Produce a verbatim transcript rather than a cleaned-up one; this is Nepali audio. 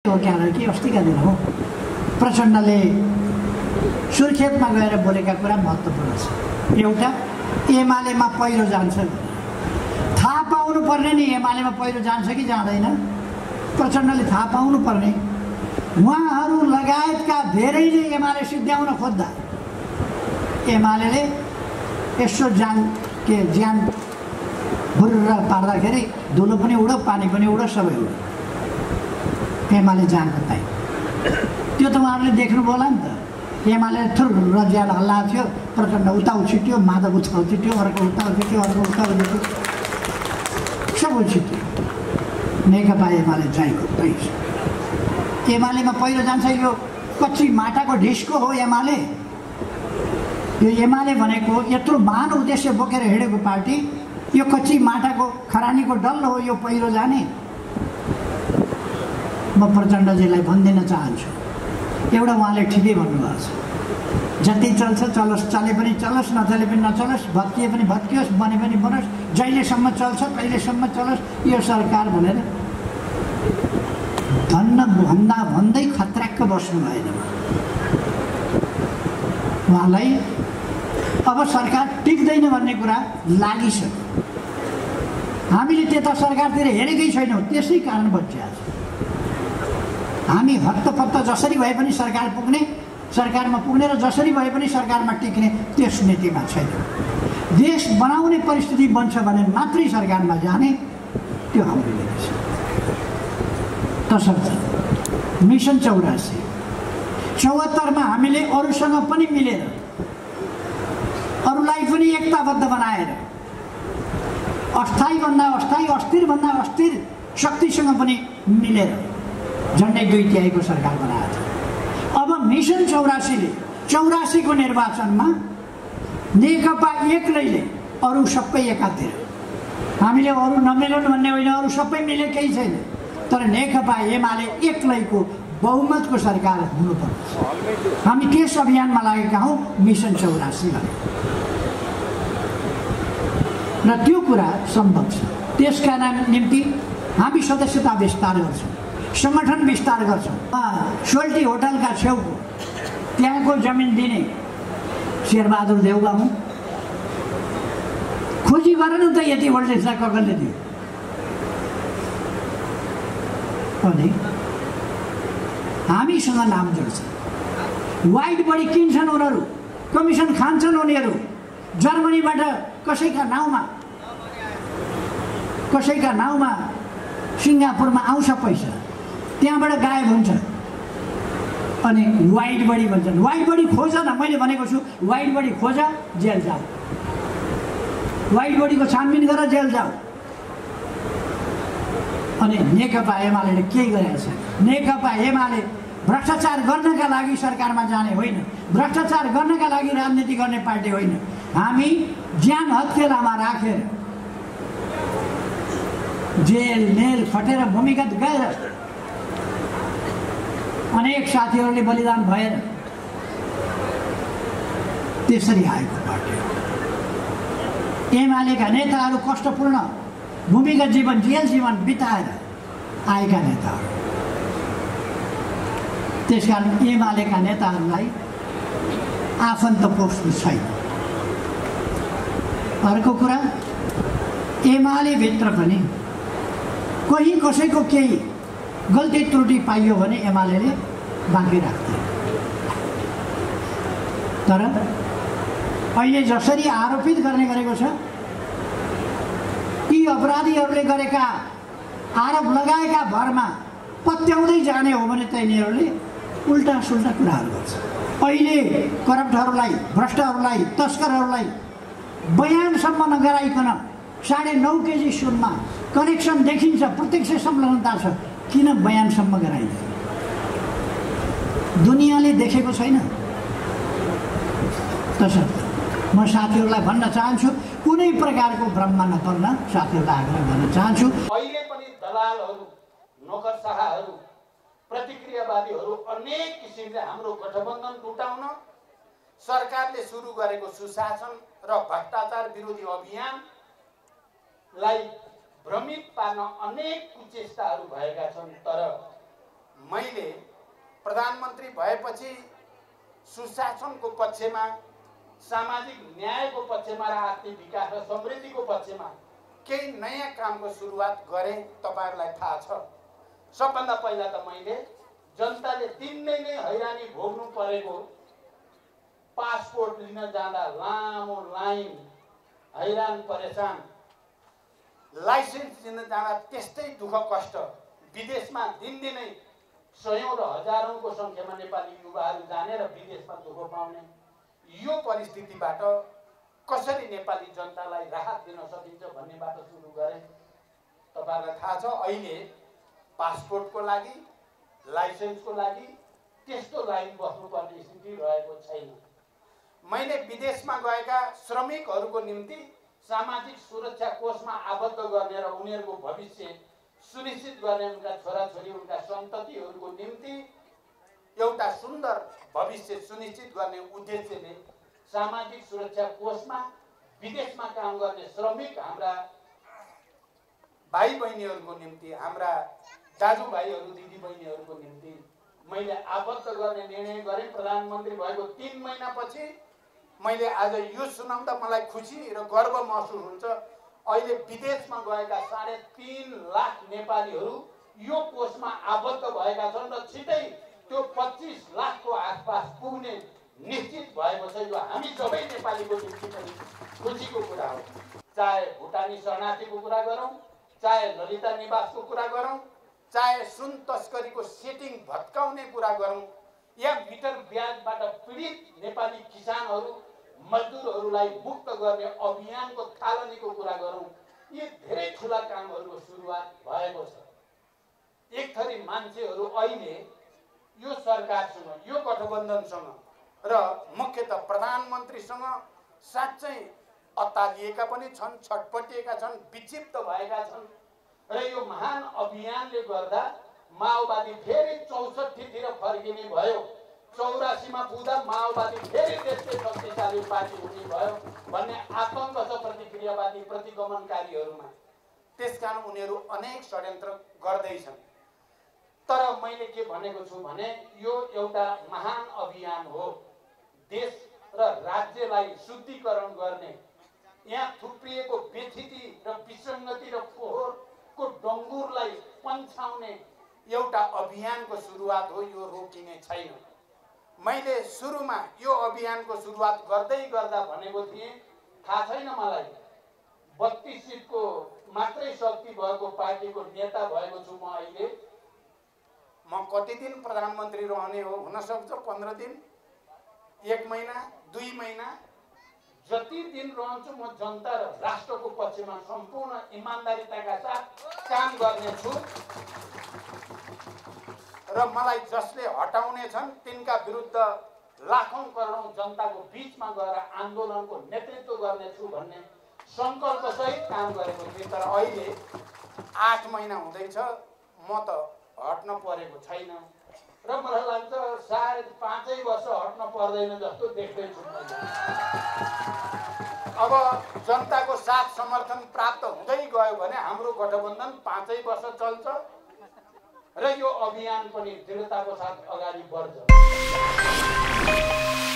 हो क्या कि अस्तिका दिन हो प्रचण्डले सुर्खेतमा गएर बोलेका कुरा महत्त्वपूर्ण छ। एउटा, एमालेमा पहिरो जान्छ, थाहा पाउनु पर्ने नि एमालेमा पहिरो जान्छ कि जाँदैन, प्रचण्डले थाहा पाउनु पर्ने। उहाँहरू लगायतका धेरैले एमाले सिद्ध्याउन खोज्दा एमाले यसो जान के ज्यान भुर्र पार्दाखेरि धुलो पनि उडो, पानी पनि उडो, सबै उडो, एमाले जान बताए। त्यो त उहाँहरूले देख्नुभयो होला नि त। एमाले थुर्र ज्यान हल्ला थियो, प्रचण्ड उता उछिट्यो, माधव उता उछिट्यो, अर्को उता उछिट्यो, अर्को उता उछिट्यो, सब उछिट्यो। नेकपा एमाले जाएको त्यही छ। एमालेमा पहिरो जान्छ, यो कच्ची माटाको ढिस्को हो एमाले। यो एमाले भनेको यत्रो महान उद्देश्य बोकेर हिँडेको पार्टी, यो कच्ची माटाको खरानीको डल्लो हो यो पहिरो जाने। म प्रचण्डजीलाई भनिदिन चाहन्छु, एउटा उहाँले ठिकै भन्नुभएको छ, जति चल्छ चलोस्, चले पनि चलोस्, नचले पनि नचलोस्, भत्किए पनि भत्कियोस्, बने पनि बनोस्, जहिलेसम्म चल्छ तहिलेसम्म चलोस् यो सरकार भनेर धन्न भन्दा भन्दै खतराक्क बस्नु भएन। उहाँलाई अब सरकार टिक्दैन भन्ने कुरा लागिसक्यो। हामीले त्यता सरकारतिर हेरेकै छैनौँ, त्यसै कारण बचिरहेको छ। हामी हत्तपत्त जसरी भए पनि सरकार पुग्ने, सरकारमा पुग्ने र जसरी भए पनि सरकारमा टिक्ने त्यस नीतिमा छैन। देश बनाउने परिस्थिति बन्छ भने मात्रै सरकारमा जाने, त्यो हाम्रो नीति छ। तसर्थ मिसन चौरासी चौहत्तरमा हामीले अरूसँग पनि मिलेर, अरूलाई पनि एकताबद्ध बनाएर, अस्थायीभन्दा अस्थायी, अस्थिरभन्दा अस्थिर शक्तिसँग पनि मिलेर झन्डै दुई तिहाईको सरकार बनाएको थियो। अब मिसन चौरासीले चौरासीको निर्वाचनमा नेकपा एक्लैले, अरू सबै एकातिर, हामीले अरू नमिलौँ भन्ने होइन, अरू सबै मिले केही छैन, तर नेकपा एमाले एक्लैको बहुमतको सरकार हुनुपर्छ। हामी त्यस अभियानमा लागेका हौँ, मिसन चौरासी भने, र त्यो कुरा सम्भव छ। त्यसका निम्ति हामी सदस्यता विस्तार गर्छौँ, संगठन विस्तार गर्छौँ। सोल्टी होटलका छेउको त्यहाँको जमिन दिने शेरबहादुर देउवा हुँ, खोजी गर न त यति भोल्टेजलाई कसले दियो। अनि हामीसँग नाम जोड्छ, वाइट बढी किन्छन् उनीहरू, कमिसन खान्छन् उनीहरू, जर्मनीबाट कसैका नाउँमा कसैका नाउँमा सिङ्गापुरमा आउँछ पैसा, त्यहाँबाट गायब हुन्छ, अनि वाइट बडी भन्छन्। वाइट बडी खोज न, मैले भनेको छु वाइट बडी खोज, जेल जाऊ, वाइट बडीको छानबिन गर, जेल जाऊ। अनि नेकपा एमाले के गरेको छ? नेकपा एमाले भ्रष्टाचार गर्नका लागि सरकारमा जाने होइन, भ्रष्टाचार गर्नका लागि राजनीति गर्ने पार्टी होइन। हामी ज्यान हत्केलामा राखेर, जेल मेल खटेर, भूमिगत गएर अनेक साथीहरूले बलिदान भएर त्यसरी आएको पार्टी हो। एमालेका नेताहरू कष्टपूर्ण भूमिगत जीवन, जेल जीवन बिताएर आएका नेताहरू। त्यसकारण एमालेका नेताहरूलाई आफन्त पोस्नु छैन। अर्को कुरा, एमाले भित्र पनि कोही कसैको केही गल्ती त्रुटि पाइयो भने एमालेले बाँकी राख्दैन। तर अहिले जसरी आरोपित गर्ने गरेको छ, ती अपराधीहरूले गरेका आरोप लगाएका भरमा पत्याउँदै जाने हो भने तिनीहरूले उल्टा सुल्टा कुराहरू गर्छ। अहिले करप्टहरूलाई, भ्रष्टहरूलाई, तस्करहरूलाई बयानसम्म नगराइकन साढे नौ केजी सुनमा कनेक्सन देखिन्छ, प्रत्यक्ष संलग्नता छ, किन बयानसम्म गराइन्छ? दुनियाँले देखेको छैन। तसर्थ म साथीहरूलाई भन्न चाहन्छु, कुनै प्रकारको भ्रममा नपर्न साथीहरूलाई आग्रह गर्न चाहन्छु। अहिले पनि दलालहरू, नोकरशाहहरू, प्रतिक्रियावादीहरू अनेक किसिमले हाम्रो गठबन्धन टुटाउन, सरकारले सुरु गरेको सुशासन र भ्रष्टाचार विरोधी अभियानलाई भ्रमित पार्न अनेक कुचेष्टाहरू भएका छन्। तर मैले प्रधानमन्त्री भएपछि सुशासनको पक्षमा, सामाजिक न्यायको पक्षमा र आर्थिक विकास र समृद्धिको पक्षमा केही नयाँ कामको सुरुवात गरेँ। तपाईहरुलाई थाहा छ, सबभन्दा पहिला त मैले जनताले दिननै नै हैरानी भोग्नु परेको पासपोर्ट लिन जाँदा लामो लाइन, हैरान परेशान, लाइसेन्स लिन जाँदा त्यस्तै दुःख कष्ट, विदेशमा दिनदिनै सयौं र हजारौंको संख्यामा नेपाली युवाहरू जाने र विदेशमा दुःख पाउने, यो परिस्थितिबाट कसरी नेपाली जनतालाई राहत दिन सकिन्छ भन्नेबाट सुरु गरेँ। तपाईहरुलाई थाहा छ, अहिले पासपोर्टको लागि, लाइसेन्सको लागि त्यस्तो लाइन बस्नुपर्ने स्थिति रहेको छैन। मैले विदेशमा गएका श्रमिकहरूको निम्ति सामाजिक सुरक्षा कोषमा आबद्ध गर्ने र उनीहरूको भविष्य सुनिश्चित गर्ने, उनका छोराछोरी, उनका सन्ततिहरूको निम्ति एउटा सुन्दर भविष्य सुनिश्चित गर्ने उद्देश्यले सामाजिक सुरक्षा कोषमा विदेशमा काम गर्ने श्रमिक हाम्रा भाइ बहिनीहरूको निम्ति, हाम्रा दाजुभाइहरू दिदीबहिनीहरूको निम्ति मैले आबद्ध गर्ने निर्णय गरेँ। प्रधानमन्त्री भएको तीन महिनापछि मैले आज यो सुनाउँदा मलाई खुसी र गर्व महसुस हुन्छ। अहिले विदेशमा गएका साढे तीन लाख नेपालीहरू यो कोषमा आबद्ध भएका छन् र छिटै त्यो पच्चीस लाखको आसपास पुग्ने निश्चित भएको छ। यो हामी सबै नेपालीको निम्ति पनि खुसीको कुरा हो। चाहे भुटानी शरणार्थीको कुरा गरौँ, चाहे ललिता निवासको कुरा गरौँ, चाहे सुन तस्करीको सेटिङ भत्काउने कुरा गरौँ, या मिटर ब्याजबाट पीडित नेपाली किसानहरू, मजदुरहरूलाई मुक्त गर्ने अभियानको थालनीको कुरा गरौँ, यी धेरै ठुला कामहरूको सुरुवात भएको छ। एक थरी मान्छेहरू अहिले यो सरकारसँग, यो गठबन्धनसँग र मुख्यतः प्रधानमन्त्रीसँग साँच्चै अत्तालिएका पनि छन्, छटपटिएका छन्, विक्षिप्त भएका छन् र यो महान अभियानले गर्दा माओवादी फेरि चौसठीतिर फर्किने भयो, चौरासीमा पुग्दा माओवादी फेरि देशकै शक्तिशाली पार्टी हुने भयो भन्ने आतंक छ प्रतिक्रियावादी प्रतिगमनकारीहरूमा। त्यसकारण उनीहरू अनेक षड्यन्त्र गर्दैछन्। तर मैले के भनेको छु भने यो एउटा महान अभियान हो। देश र राज्यलाई शुद्धिकरण गर्ने, यहाँ थुप्रिएको बेथिति र विसङ्गति र फोहोरको डङ्गुरलाई पन्छाउने एउटा अभियानको सुरुवात हो। यो रोकिने छैन। मैले सुरुमा यो अभियानको सुरुवात गर्दै गर्दा भनेको थिएँ, थाहा छैन मलाई, बत्तीस सिटको मात्रै शक्ति भएको पार्टीको नेता भएको छु म। अहिले म कति दिन प्रधानमन्त्री रहने हो, हुन सक्छ पन्ध्र दिन, एक महिना, दुई महिना, जति दिन रहन्छु म जनता र राष्ट्रको पक्षमा सम्पूर्ण इमानदारीताका साथ काम गर्नेछु र मलाई जसले हटाउने छन् तिनका विरुद्ध लाखौं करोडौं जनताको बीचमा गएर आन्दोलनको नेतृत्व गर्नेछु भन्ने संकल्पसहित काम गरेको थिएँ। तर अहिले आठ महिना हुँदैछ, म त हट्न परेको छैन र मलाई लाग्छ सायद पाँचै वर्ष हट्न पर्दैन जस्तो देख्दैछु मैले। अब जनताको साथ समर्थन प्राप्त हुँदै गयो भने हाम्रो गठबन्धन पाँचै वर्ष चल्छ र यो अभियान पनि दृढताको साथ अगाडि बढ्छ।